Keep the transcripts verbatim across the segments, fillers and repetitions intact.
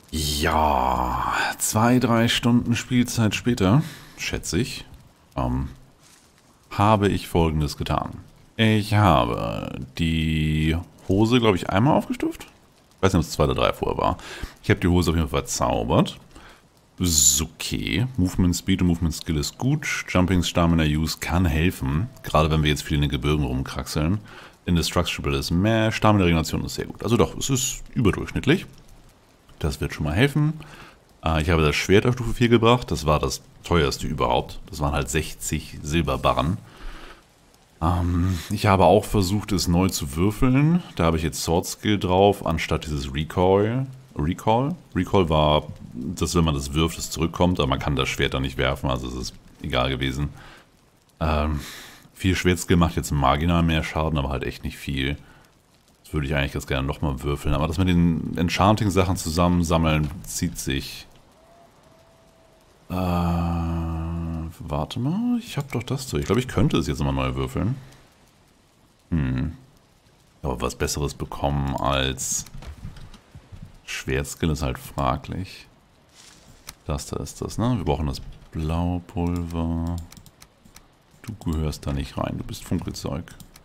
Ja, zwei, drei Stunden Spielzeit später, schätze ich, ähm, habe ich Folgendes getan. Ich habe die Hose, glaube ich, einmal aufgestuft. Ich weiß nicht, ob es zwei oder drei vorher war. Ich habe die Hose auf jeden Fall verzaubert. Ist okay. Movement Speed und Movement Skill ist gut. Jumping Stamina Use kann helfen. Gerade wenn wir jetzt viel in den Gebirgen rumkraxeln. Indestructible ist mehr. Stamina Regeneration ist sehr gut. Also doch, es ist überdurchschnittlich. Das wird schon mal helfen. Äh, ich habe das Schwert auf Stufe vier gebracht. Das war das teuerste überhaupt. Das waren halt sechzig Silberbarren. Ähm, ich habe auch versucht, es neu zu würfeln. Da habe ich jetzt Sword Skill drauf, anstatt dieses Recoil. Recall? Recall war, dass wenn man das wirft, es zurückkommt, aber man kann das Schwert dann nicht werfen, also es ist egal gewesen. Ähm, viel Schwertskill macht jetzt marginal mehr Schaden, aber halt echt nicht viel. Das würde ich eigentlich ganz gerne nochmal würfeln, aber das mit den Enchanting-Sachen zusammensammeln zieht sich. Äh, warte mal, ich habe doch das so. Ich glaube, ich könnte es jetzt nochmal neu würfeln. Hm. Aber was Besseres bekommen als Schwertskill ist halt fraglich. Das da ist das, ne? Wir brauchen das Blaupulver. Du gehörst da nicht rein, du bist Funkelzeug.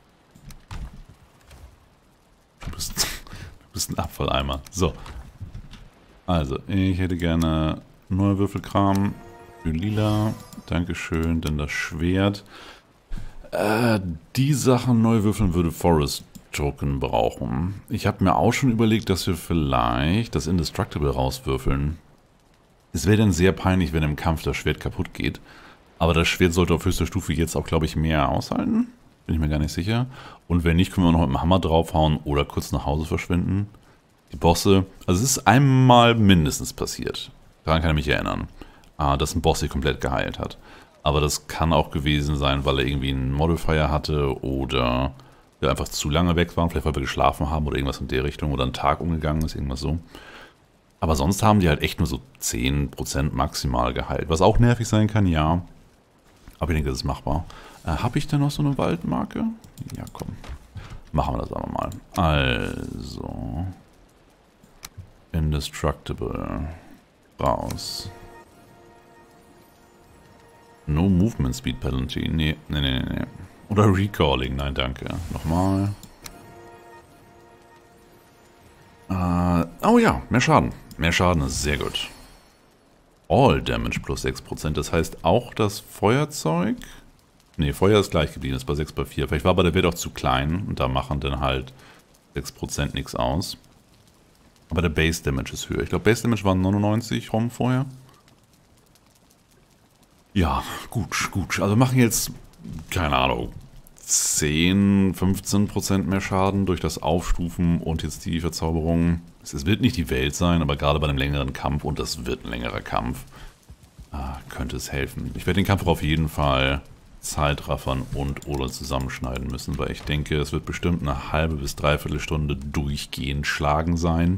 Du bist, du bist ein Abfalleimer. So. Also, ich hätte gerne neue Würfelkram für lila. Dankeschön, denn das Schwert. Äh, die Sachen neu würfeln würde Forest Token brauchen. Ich habe mir auch schon überlegt, dass wir vielleicht das Indestructible rauswürfeln. Es wäre dann sehr peinlich, wenn im Kampf das Schwert kaputt geht. Aber das Schwert sollte auf höchster Stufe jetzt auch, glaube ich, mehr aushalten. Bin ich mir gar nicht sicher. Und wenn nicht, können wir noch mit dem Hammer draufhauen oder kurz nach Hause verschwinden. Die Bosse, also es ist einmal mindestens passiert. Daran kann ich mich erinnern, dass ein Boss sich komplett geheilt hat. Aber das kann auch gewesen sein, weil er irgendwie einen Modifier hatte oder wir einfach zu lange weg waren, vielleicht weil wir geschlafen haben oder irgendwas in der Richtung oder ein Tag umgegangen ist, irgendwas so. Aber sonst haben die halt echt nur so zehn Prozent maximal geheilt, was auch nervig sein kann, ja. Aber ich denke, das ist machbar. Äh, Habe ich denn noch so eine Waldmarke? Ja, komm. Machen wir das aber mal. Also. Indestructible. Raus. No Movement Speed Penalty. Nee, nee, nee, nee. Oder Recalling, nein, danke. Nochmal. Äh, oh ja, mehr Schaden. Mehr Schaden ist sehr gut. All Damage plus sechs Prozent. Das heißt auch das Feuerzeug. Ne, Feuer ist gleich geblieben, ist bei sechs bei vier. Vielleicht war aber der Wert auch zu klein und da machen dann halt sechs Prozent nichts aus. Aber der Base Damage ist höher. Ich glaube, Base Damage waren neunundneunzig rum vorher. Ja, gut, gut. Also wir machen jetzt, keine Ahnung, zehn, fünfzehn Prozent mehr Schaden durch das Aufstufen und jetzt die Verzauberung. Es wird nicht die Welt sein, aber gerade bei einem längeren Kampf, und das wird ein längerer Kampf, könnte es helfen. Ich werde den Kampf auch auf jeden Fall Zeitraffern und oder zusammenschneiden müssen, weil ich denke, es wird bestimmt eine halbe bis dreiviertel Stunde durchgehend schlagen sein.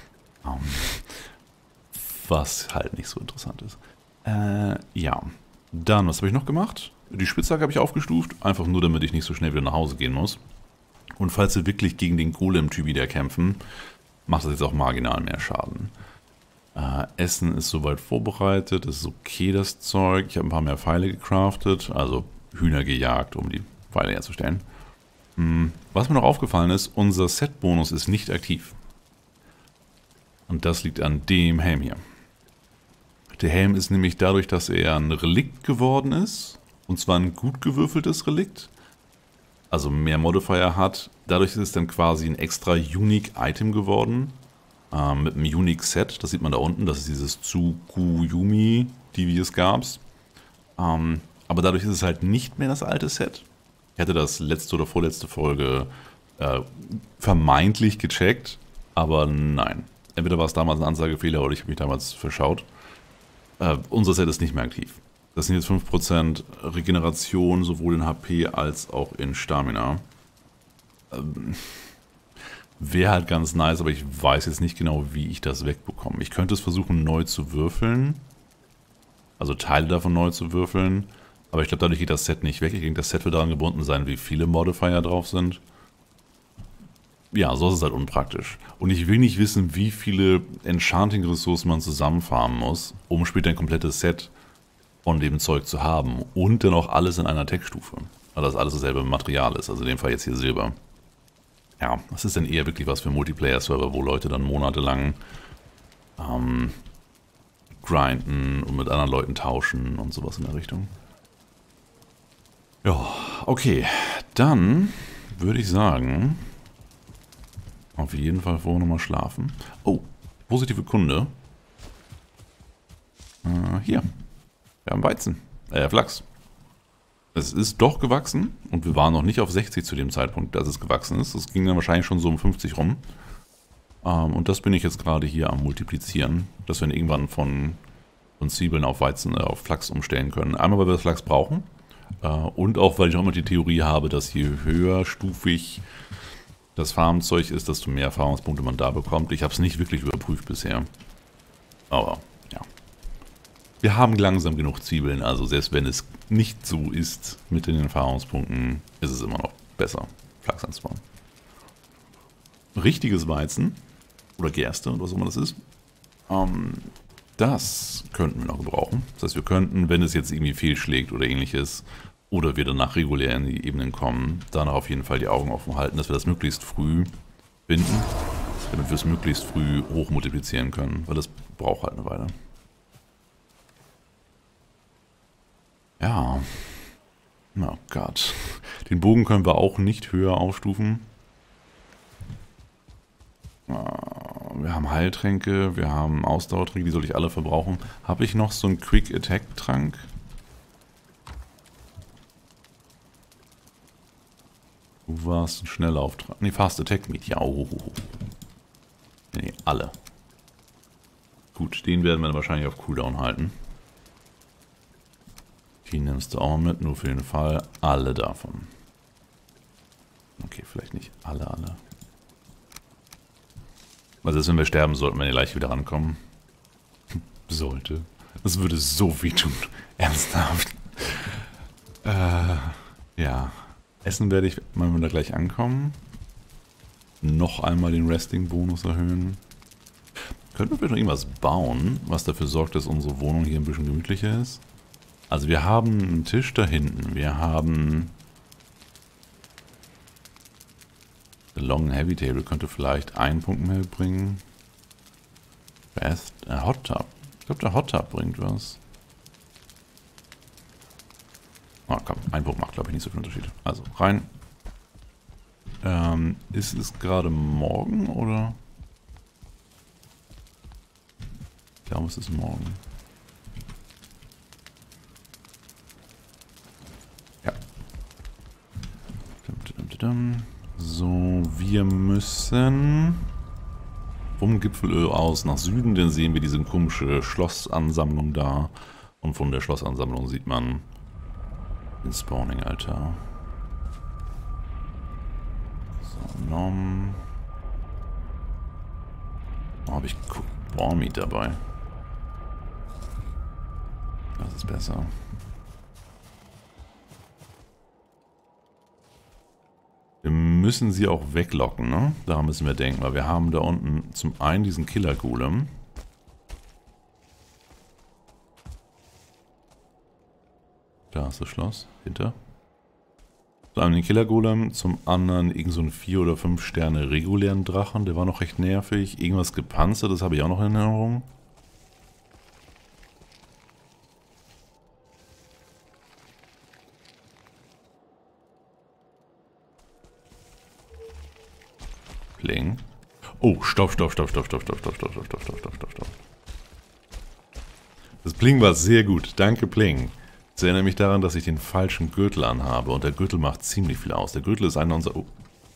Was halt nicht so interessant ist. Äh, ja. Dann, was habe ich noch gemacht? Die Spitzhacke habe ich aufgestuft, einfach nur, damit ich nicht so schnell wieder nach Hause gehen muss. Und falls wir wirklich gegen den Golem-Typ wieder kämpfen, macht das jetzt auch marginal mehr Schaden. Äh, Essen ist soweit vorbereitet, ist okay das Zeug. Ich habe ein paar mehr Pfeile gecraftet, also Hühner gejagt, um die Pfeile herzustellen. Hm, was mir noch aufgefallen ist, unser Set-Bonus ist nicht aktiv. Und das liegt an dem Helm hier. Der Helm ist nämlich dadurch, dass er ein Relikt geworden ist, und zwar ein gut gewürfeltes Relikt, also mehr Modifier hat. Dadurch ist es dann quasi ein extra Unique Item geworden, äh, mit einem Unique Set. Das sieht man da unten, das ist dieses Tsukuyumi, die wie es gab. Ähm, aber dadurch ist es halt nicht mehr das alte Set. Ich hatte das letzte oder vorletzte Folge äh, vermeintlich gecheckt, aber nein. Entweder war es damals ein Ansagefehler oder ich habe mich damals verschaut. Uh, unser Set ist nicht mehr aktiv. Das sind jetzt fünf Prozent Regeneration, sowohl in H P als auch in Stamina. Ähm, Wäre halt ganz nice, aber ich weiß jetzt nicht genau, wie ich das wegbekomme. Ich könnte es versuchen, neu zu würfeln. Also Teile davon neu zu würfeln. Aber ich glaube, dadurch geht das Set nicht weg. Ich denke, das Set wird daran gebunden sein, wie viele Modifier drauf sind. ja, so ist es halt unpraktisch. Und ich will nicht wissen, wie viele Enchanting-Ressourcen man zusammenfarmen muss, um später ein komplettes Set von dem Zeug zu haben. Und dann auch alles in einer Tech-Stufe. Weil das alles dasselbe Material ist. Also in dem Fall jetzt hier Silber. Ja, das ist dann eher wirklich was für Multiplayer-Server, wo Leute dann monatelang ähm, grinden und mit anderen Leuten tauschen und sowas in der Richtung. Ja, okay. Dann würde ich sagen, auf jeden Fall vorher nochmal schlafen. Oh, positive Kunde. Äh, hier. Wir haben Weizen. Äh, Flachs. Es ist doch gewachsen und wir waren noch nicht auf sechzig zu dem Zeitpunkt, dass es gewachsen ist. Es ging dann wahrscheinlich schon so um fünfzig rum. Ähm, und das bin ich jetzt gerade hier am Multiplizieren, dass wir dann irgendwann von, von Zwiebeln auf Weizen, äh, auf Flachs umstellen können. Einmal, weil wir das Flachs brauchen äh, und auch, weil ich auch immer die Theorie habe, dass je höherstufig das Farmzeug ist, desto mehr Erfahrungspunkte man da bekommt. Ich habe es nicht wirklich überprüft bisher. Aber ja. Wir haben langsam genug Zwiebeln, also selbst wenn es nicht so ist mit den Erfahrungspunkten, ist es immer noch besser, Flachs anzubauen. Richtiges Weizen oder Gerste oder was auch immer das ist, ähm, das könnten wir noch gebrauchen. Das heißt, wir könnten, wenn es jetzt irgendwie fehlschlägt oder ähnliches, oder wir danach regulär in die Ebenen kommen, dann auf jeden Fall die Augen offen halten, dass wir das möglichst früh binden, damit wir es möglichst früh hoch multiplizieren können, weil das braucht halt eine Weile. Ja, oh Gott. Den Bogen können wir auch nicht höher aufstufen. Wir haben Heiltränke, wir haben Ausdauertränke, die soll ich alle verbrauchen. Habe ich noch so einen Quick Attack Trank? Du warst ein Schnellauftrag. Ne, Fast Attack Meat. Ja, oh, oh, oh. Nee, alle. Gut, den werden wir wahrscheinlich auf Cooldown halten. Die nimmst du auch mit, nur für den Fall. Alle davon. Okay, vielleicht nicht alle, alle. Also wenn wir sterben, sollten wir gleich wieder rankommen. Sollte. Das würde so weh tun. Ernsthaft. Äh, ja. Essen werde ich, wenn wir da gleich ankommen. Noch einmal den Resting-Bonus erhöhen. Könnten wir vielleicht noch irgendwas bauen, was dafür sorgt, dass unsere Wohnung hier ein bisschen gemütlicher ist? Also wir haben einen Tisch da hinten. Wir haben... Der Long Heavy Table könnte vielleicht einen Punkt mehr bringen. Best... Äh, Hot Tub. Ich glaube, der Hot Tub bringt was. Ah, komm. Ein Punkt macht, glaube ich, nicht so viel Unterschied. Also, rein. Ähm, ist es gerade morgen, oder? Ich glaube, es ist morgen. Ja. So, wir müssen vom Gipfel aus nach Süden, dann sehen wir diese komische Schlossansammlung da. Und von der Schlossansammlung sieht man den Spawning-Altar. So, Nom. Oh, habe ich Boar-Meat dabei. Das ist besser. Wir müssen sie auch weglocken, ne? Daran müssen wir denken, weil wir haben da unten zum einen diesen Killer-Golem. Da ist das Schloss, hinter. Zum einen den Killer-Golem, zum anderen irgend so einen vier oder fünf Sterne regulären Drachen, der war noch recht nervig. Irgendwas gepanzert, das habe ich auch noch in Erinnerung. Pling. Oh, stopp, stopp, stopp, stopp, stopp, stopp, stopp, stopp, stopp, stopp, stopp, stopp, stopp, stopp. Das Pling war sehr gut. Danke, Pling. Das erinnert mich daran, dass ich den falschen Gürtel anhabe. Und der Gürtel macht ziemlich viel aus. Der Gürtel ist einer unserer... Oh.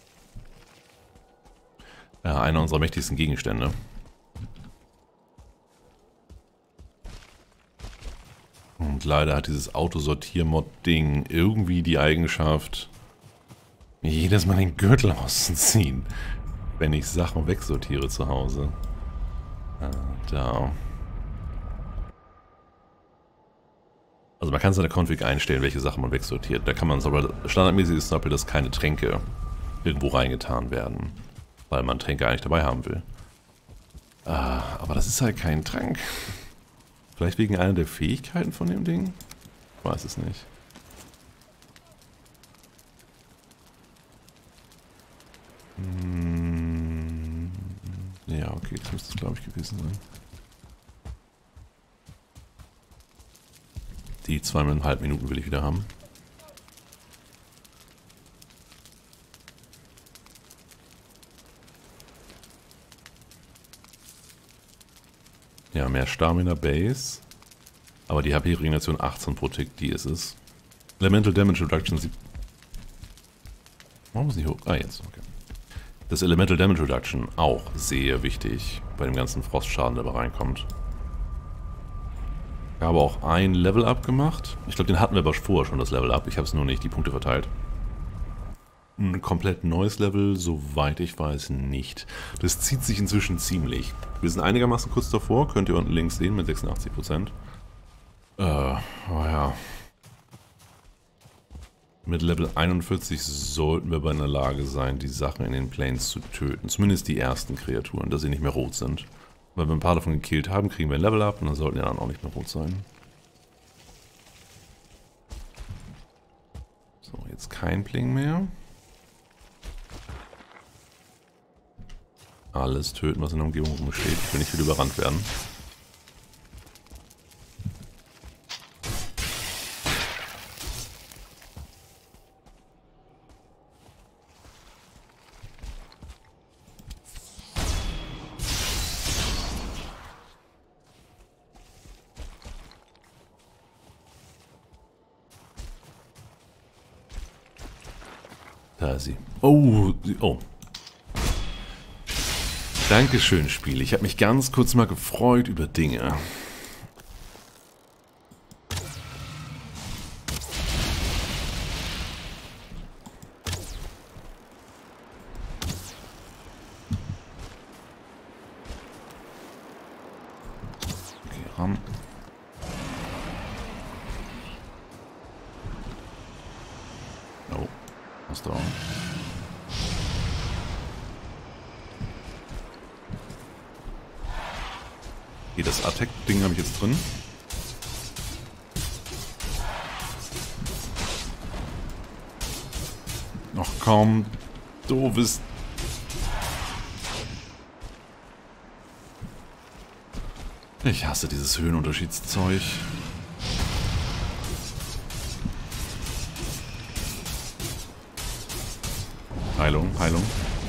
Ja, einer unserer mächtigsten Gegenstände. Und leider hat dieses Autosortier-Mod-Ding irgendwie die Eigenschaft, mir jedes Mal den Gürtel auszuziehen, wenn ich Sachen wegsortiere zu Hause. Äh, da. Also man kann es in der Config einstellen, welche Sachen man wegsortiert. Da kann man es aber, standardmäßig ist zum Beispiel, dass keine Tränke irgendwo reingetan werden. weil man Tränke eigentlich dabei haben will. Ah, aber das ist halt kein Trank. Vielleicht wegen einer der Fähigkeiten von dem Ding? Ich weiß es nicht. Hm, ja, okay, das müsste es, glaube ich, gewesen sein. Die zweieinhalb Minuten will ich wieder haben. Ja, mehr Stamina Base. Aber die H P-Regeneration achtzehn pro Tick, die ist es. Elemental Damage Reduction. Warum ist nicht hoch? Ah, jetzt, okay. Das Elemental Damage Reduction auch sehr wichtig bei dem ganzen Frostschaden, der da reinkommt. Ich habe auch ein Level-Up gemacht. Ich glaube, den hatten wir aber vorher schon, das Level-Up. Ich habe es nur nicht die Punkte verteilt. Ein komplett neues Level, soweit ich weiß, nicht. Das zieht sich inzwischen ziemlich. Wir sind einigermaßen kurz davor, könnt ihr unten links sehen mit sechsundachtzig Prozent. Äh, oh ja. Mit Level einundvierzig sollten wir bei einer Lage sein, die Sachen in den Plains zu töten. Zumindest die ersten Kreaturen, dass sie nicht mehr rot sind. Weil wir ein paar davon gekillt haben, kriegen wir ein Level up und dann sollten die dann auch nicht mehr rot sein. So, jetzt kein Pling mehr. Alles töten, was in der Umgebung rumsteht. Ich will nicht wieder überrannt werden. Da ist sie. Oh, oh. Dankeschön, Spiel. Ich habe mich ganz kurz mal gefreut über Dinge. Okay, ran. Oh, hast du auch. Okay, das Attack-Ding habe ich jetzt drin. Ach komm, doofes. Ich hasse dieses Höhenunterschiedszeug. Heilung, Heilung.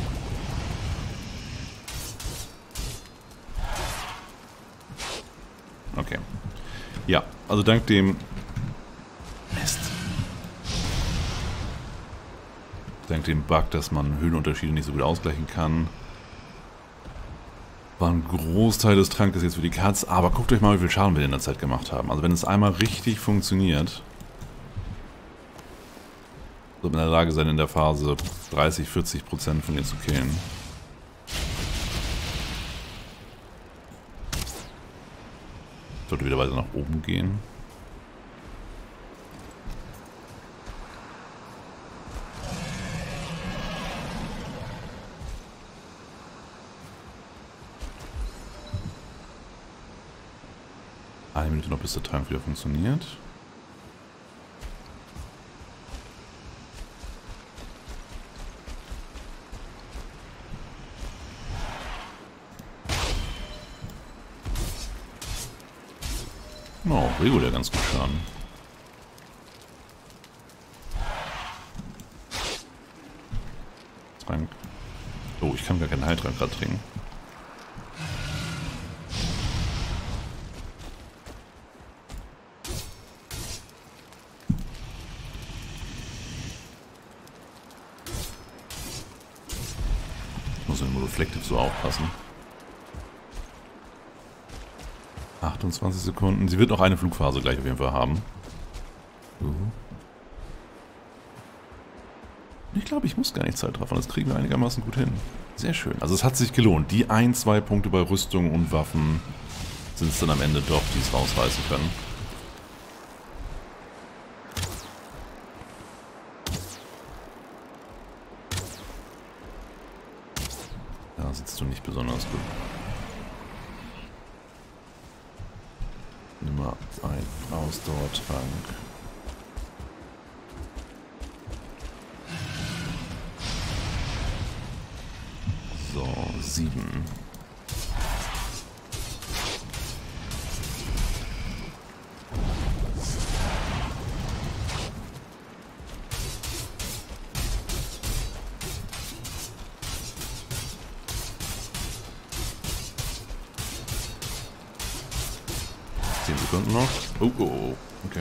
Okay. Ja, also dank dem... Mist. Dank dem Bug, dass man Höhenunterschiede nicht so gut ausgleichen kann, war ein Großteil des Trankes jetzt für die Katz. Aber guckt euch mal, wie viel Schaden wir in der Zeit gemacht haben. Also wenn es einmal richtig funktioniert, wird man in der Lage sein, in der Phase dreißig, vierzig Prozent von ihr zu killen. Sollte wieder weiter nach oben gehen. Eine Minute noch, bis der Trank wieder funktioniert. Oh, regulär ganz gut Schaden. Trank. Oh, ich kann gar keinen Heiltrank gerade trinken. Ich muss im Reflective so aufpassen. achtundzwanzig Sekunden. Sie wird noch eine Flugphase gleich auf jeden Fall haben. Uh. Ich glaube, ich muss gar nicht Zeit drauf, das kriegen wir einigermaßen gut hin. Sehr schön. Also es hat sich gelohnt. Die ein, zwei Punkte bei Rüstung und Waffen sind es dann am Ende doch, die es rausreißen können. ein Ausdauertrank. So, sieben. zehn Sekunden noch. Oh, oh, oh. Okay.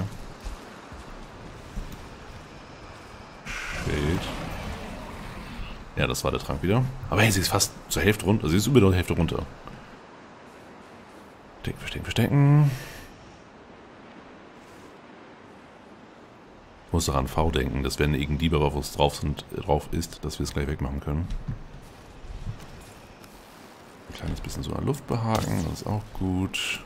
Shit. Ja, das war der Trank wieder. Aber hey, sie ist fast zur Hälfte runter. Sie ist über die Hälfte runter. Verstecken, verstecken, verstecken. Ich muss daran V denken, dass wenn irgendein Dieb auf uns drauf, sind, drauf ist, dass wir es gleich wegmachen können. Ein kleines bisschen so an Luft behaken, das ist auch gut.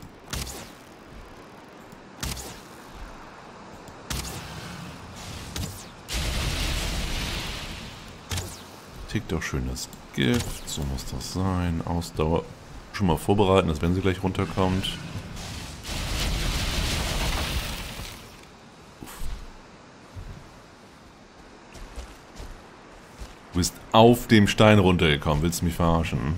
Tickt auch schön das Gift, so muss das sein. Ausdauer schon mal vorbereiten, dass wenn sie gleich runterkommt. Uff. Du bist auf dem Stein runtergekommen, willst du mich verarschen?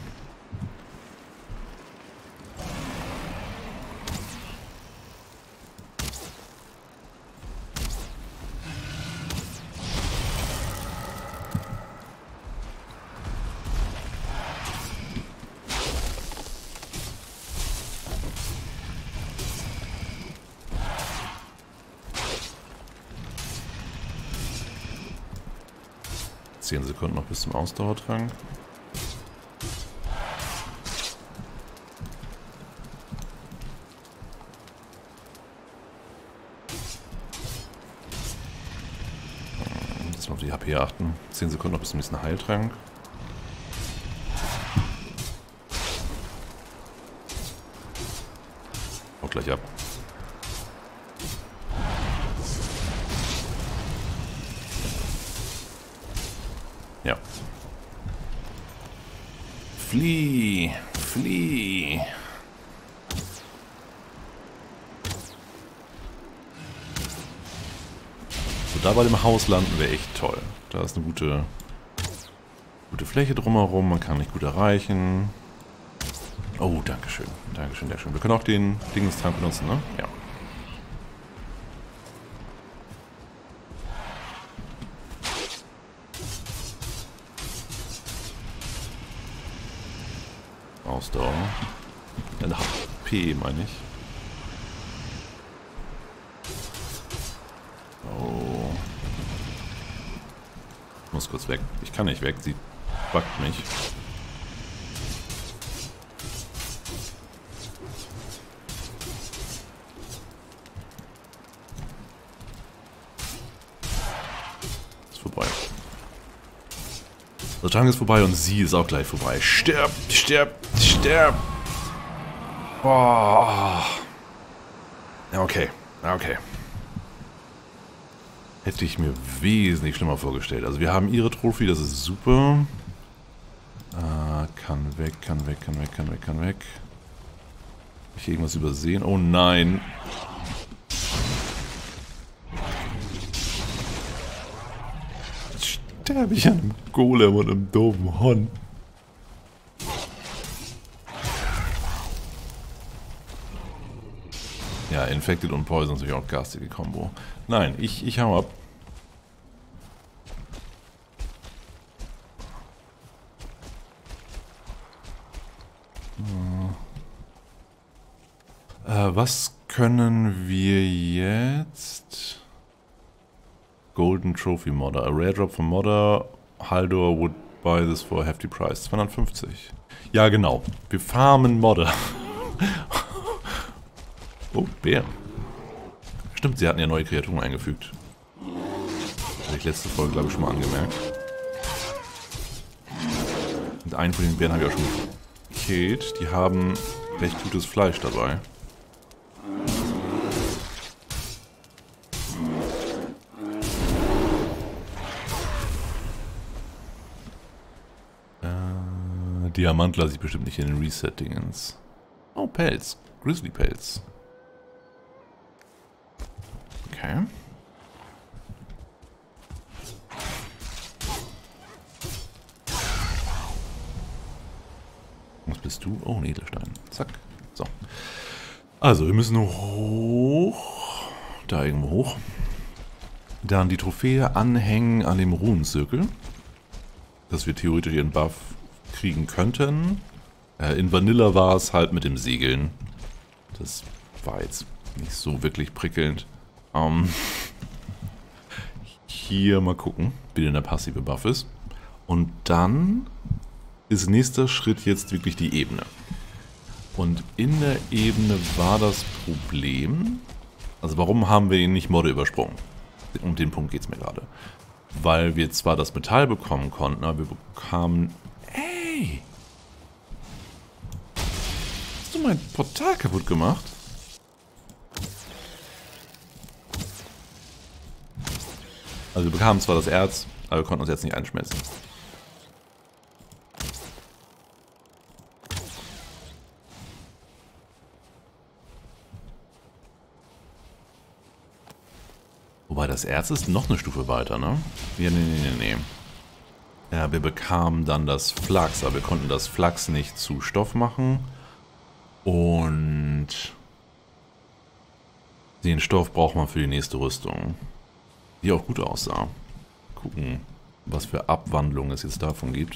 zehn Sekunden noch bis zum Ausdauertrank. Jetzt mal auf die H P achten. zehn Sekunden noch bis zum nächsten Heiltrank. Haut gleich ab. Ja. Flieh! Flieh! So, da bei dem Haus landen wäre echt toll. Da ist eine gute, gute Fläche drumherum, man kann nicht gut erreichen. Oh, dankeschön. Dankeschön, dankeschön. Wir können auch den Dingenstrank benutzen, ne? Ja. Ausdauer. Eine H P, meine ich. Oh. Ich muss kurz weg. Ich kann nicht weg, sie backt mich. Ist vorbei. Der Tag ist vorbei und sie ist auch gleich vorbei. Stirb, stirb, stirb. Boah. Ja, okay. Okay. Hätte ich mir wesentlich schlimmer vorgestellt. Also wir haben ihre Trophy, das ist super. Ah, kann weg, kann weg, kann weg, kann weg, kann weg. Hab ich irgendwas übersehen? Oh nein. Jetzt sterbe ich an einem Golem und einem doofen Hund. Ja, Infected und Poison ist natürlich auch garstige Kombo. Nein, ich, ich hau ab. Äh, was können wir jetzt? Golden Trophy Modder. A Rare Drop from Modder. Haldor would buy this for a hefty price. zweihundertfünfzig. Ja, genau. Wir farmen Modder. Oh, Bär. Stimmt, sie hatten ja neue Kreaturen eingefügt. Hatte ich letzte Folge, glaube ich, schon mal angemerkt. Und einen von den Bären habe ich auch schon gekillt. Die haben recht gutes Fleisch dabei. Äh, Diamant lasse ich bestimmt nicht in den Reset-Dingens. Oh, Pelz. Grizzly-Pelz. Okay. Was bist du? Oh, ein Edelstein. Zack. So. Also, wir müssen hoch. Da irgendwo hoch. Dann die Trophäe anhängen an dem Runenzirkel. Dass wir theoretisch ihren Buff kriegen könnten. Äh, in Vanilla war es halt mit dem Segeln. Das war jetzt nicht so wirklich prickelnd. Ähm, hier mal gucken, wie denn der passive Buff ist. Und dann ist nächster Schritt jetzt wirklich die Ebene. Und in der Ebene war das Problem... Also warum haben wir ihn nicht Modde übersprungen? Um den Punkt geht es mir gerade. Weil wir zwar das Metall bekommen konnten, aber wir bekamen... Ey! Hast du mein Portal kaputt gemacht? Also wir bekamen zwar das Erz, aber wir konnten uns jetzt nicht einschmelzen. Wobei das Erz ist noch eine Stufe weiter, ne? Ja, nee, nee, nee, nee. Ja, wir bekamen dann das Flachs, aber wir konnten das Flachs nicht zu Stoff machen. Und den Stoff braucht man für die nächste Rüstung. Die auch gut aussah. Gucken, was für Abwandlungen es jetzt davon gibt.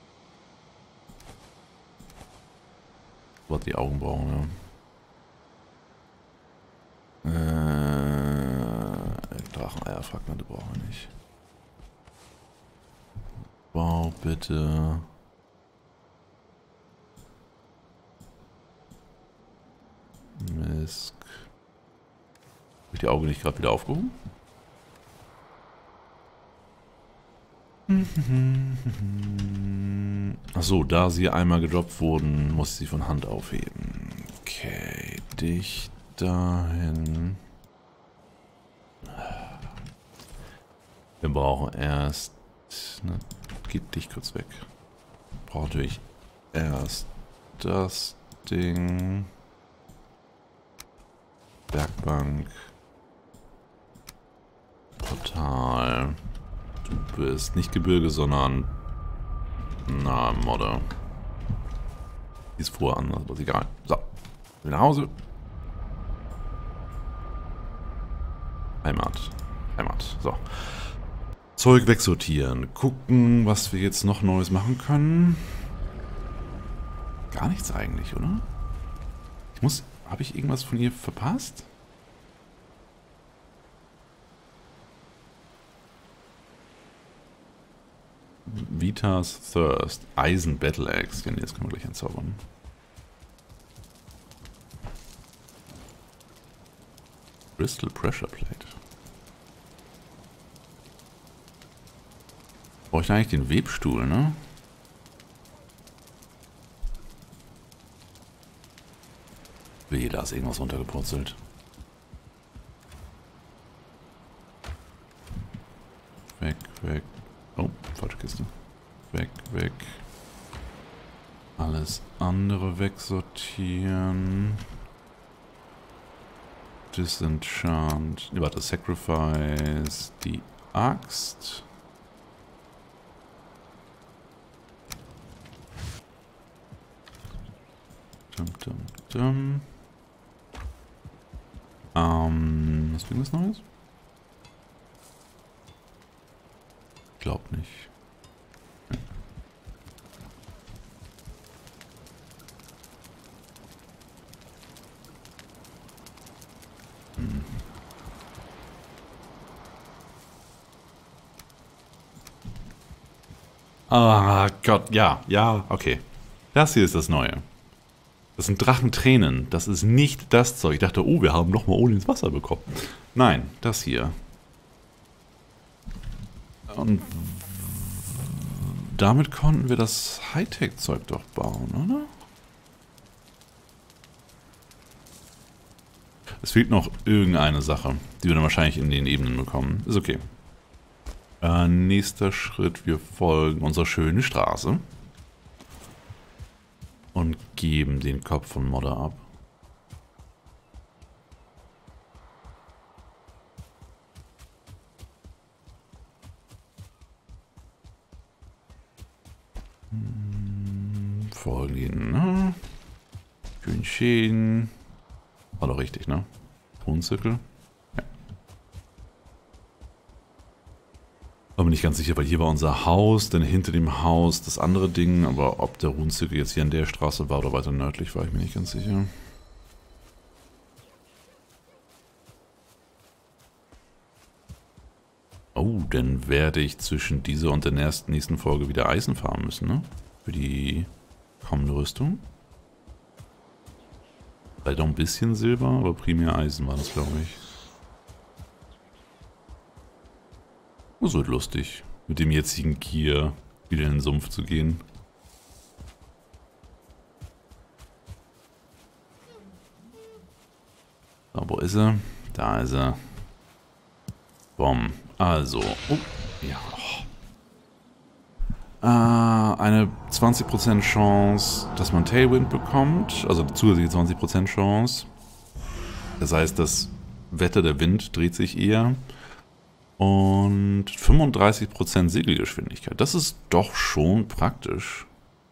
Was die Augenbrauen, ja. Äh, Dracheneierfragmente brauchen wir nicht. Wow, bitte. Misk. Habe ich die Augen nicht gerade wieder aufgehoben? Achso, da sie einmal gedroppt wurden, muss ich sie von Hand aufheben. Okay, dich dahin. Wir brauchen erst... Ne, geht dich kurz weg. Brauche natürlich erst das Ding. Werkbank. Portal. Du bist nicht Gebirge, sondern... Na, Modder. Die ist vorher anders, aber ist egal. So. Will nach Hause. Heimat. Heimat. So. Zeug wegsortieren. Gucken, was wir jetzt noch Neues machen können. Gar nichts eigentlich, oder? Ich muss... Habe ich irgendwas von ihr verpasst? Vitas Thirst. Eisen Battle Axe. Ja, nee, das können wir gleich entzaubern. Crystal Pressure Plate. Brauche ich eigentlich den Webstuhl, ne? Wehe, da ist irgendwas runtergepurzelt. Weg, weg. Oh, falsche Kiste. Weg, weg. Alles andere wegsortieren. Disenchant. Ne, warte, Sacrifice. Die Axt. Dum, dum, dum. Ähm, was bringt das Neues? Glaub nicht. Hm. Ah Gott, ja, ja, okay. Das hier ist das Neue. Das sind Drachentränen. Das ist nicht das Zeug. Ich dachte, oh, wir haben nochmal ohne ins Wasser bekommen. Nein, das hier. Und damit konnten wir das Hightech-Zeug doch bauen, oder? Es fehlt noch irgendeine Sache, die wir dann wahrscheinlich in den Ebenen bekommen. Ist okay. Äh, nächster Schritt, wir folgen unserer schönen Straße. Und geben den Kopf von Modder ab. gehen, ne? Hühnchen. War doch richtig, ne? Runenzirkel. Ja. War mir nicht ganz sicher, weil hier war unser Haus, dann hinter dem Haus das andere Ding, aber ob der Runenzirkel jetzt hier an der Straße war oder weiter nördlich, war ich mir nicht ganz sicher. Oh, dann werde ich zwischen dieser und der nächsten Folge wieder Eisen farmen müssen, ne? Für die kommende Rüstung. Vielleicht auch ein bisschen Silber, aber primär Eisen war das, glaube ich. Das wird lustig, mit dem jetzigen Gear wieder in den Sumpf zu gehen. So, wo ist er? Da ist er. Bom. Also. Oh, ja. Äh, eine zwanzig Prozent Chance, dass man Tailwind bekommt. Also zusätzliche zwanzig Prozent Chance. Das heißt, das Wetter, der Wind dreht sich eher. Und fünfunddreißig Prozent Segelgeschwindigkeit. Das ist doch schon praktisch.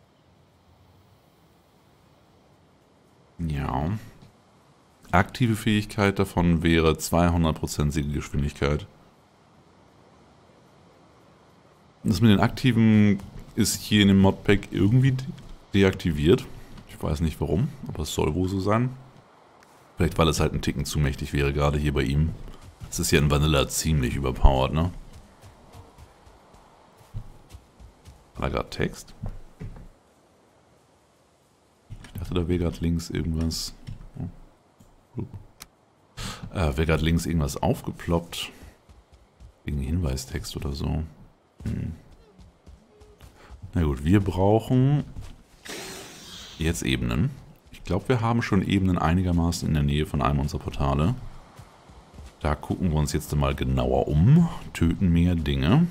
Ja. Aktive Fähigkeit davon wäre zweihundert Prozent Segelgeschwindigkeit. Das mit den aktiven ist hier in dem Modpack irgendwie deaktiviert. Ich weiß nicht warum, aber es soll wohl so sein. Vielleicht weil es halt ein Ticken zu mächtig wäre, gerade hier bei ihm. Es ist ja in Vanilla ziemlich überpowered, ne? War da gerade Text? Ich dachte, da wäre gerade links irgendwas. Oh. Äh, wäre gerade links irgendwas aufgeploppt. Irgendein Hinweistext oder so. Hm. Na gut, wir brauchen jetzt Ebenen. Ich glaube, wir haben schon Ebenen einigermaßen in der Nähe von einem unserer Portale. Da gucken wir uns jetzt mal genauer um. Töten mehr Dinge.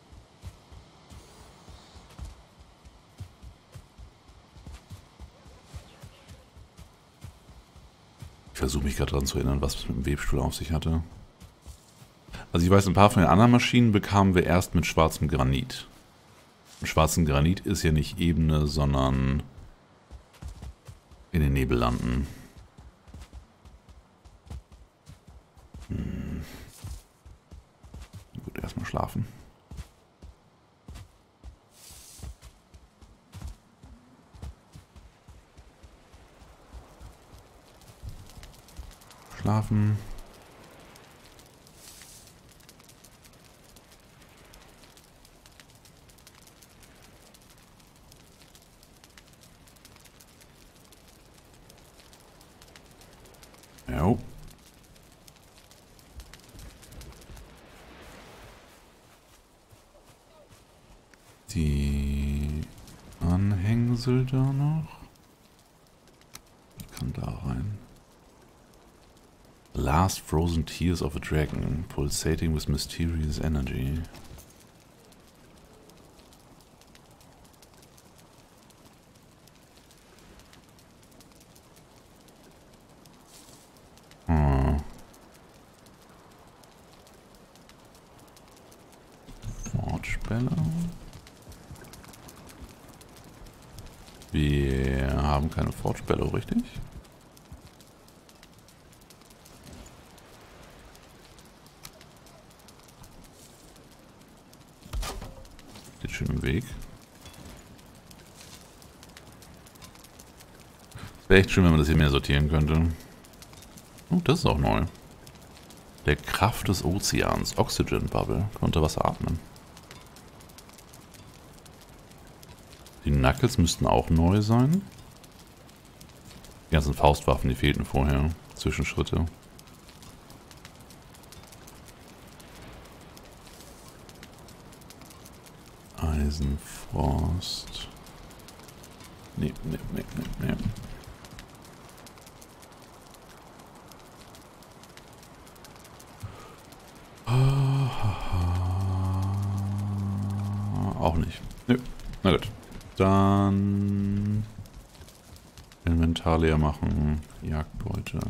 Ich versuche mich gerade daran zu erinnern, was es mit dem Webstuhl auf sich hatte. Also ich weiß, ein paar von den anderen Maschinen bekamen wir erst mit schwarzem Granit. Und schwarzen Granit ist ja nicht Ebene, sondern in den Nebellanden. Hm. Gut, erstmal schlafen. Schlafen. Jo. Die Anhängsel da noch. Ich kann da rein. Last frozen tears of a dragon, pulsating with mysterious energy. Hm. Forge-Bälle. Wir haben keine Forge-Bälle, richtig? Steht schön im Weg. Wäre echt schön, wenn man das hier mehr sortieren könnte. Oh, das ist auch neu. Der Kraft des Ozeans. Oxygen Bubble. Unter Wasser atmen. Die Knuckles müssten auch neu sein. Die ganzen Faustwaffen, die fehlten vorher. Zwischenschritte. Eisenfrost. Nee, nee, nee, nee, nee. Auch nicht. Nö. Na gut. Dann Inventar leer machen. Jagdbeute.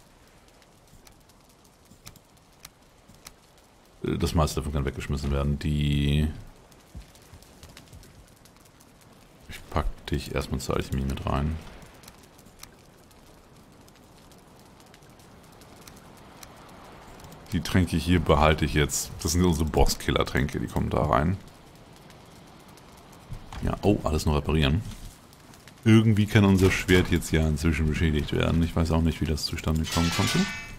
Das meiste davon kann weggeschmissen werden. Die... Ich pack Dich erstmal zur Alchemie mit rein. Die Tränke hier behalte ich jetzt. Das sind unsere Boss-Killer-Tränke, die kommen da rein. Ja, oh, alles noch reparieren. Irgendwie kann unser Schwert jetzt ja inzwischen beschädigt werden. Ich weiß auch nicht, wie das zustande kommen konnte.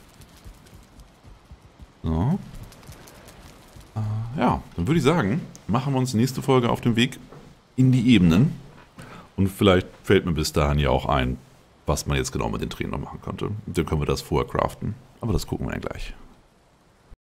So. Äh, ja, dann würde ich sagen, machen wir uns nächste Folge auf den Weg in die Ebenen. Und vielleicht fällt mir bis dahin ja auch ein, was man jetzt genau mit den Tränen noch machen konnte. Dann können wir das vorher craften. Aber das gucken wir dann gleich.